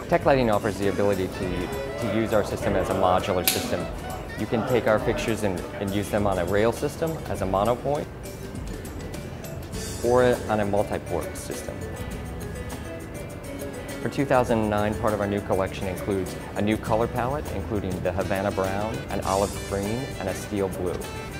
Tech lighting offers the ability to use our system as a modular system. You can take our fixtures and use them on a rail system as a monopoint or on a multi-port system. For 2009, part of our new collection includes a new color palette, including the Havana Brown, an olive green, and a steel blue.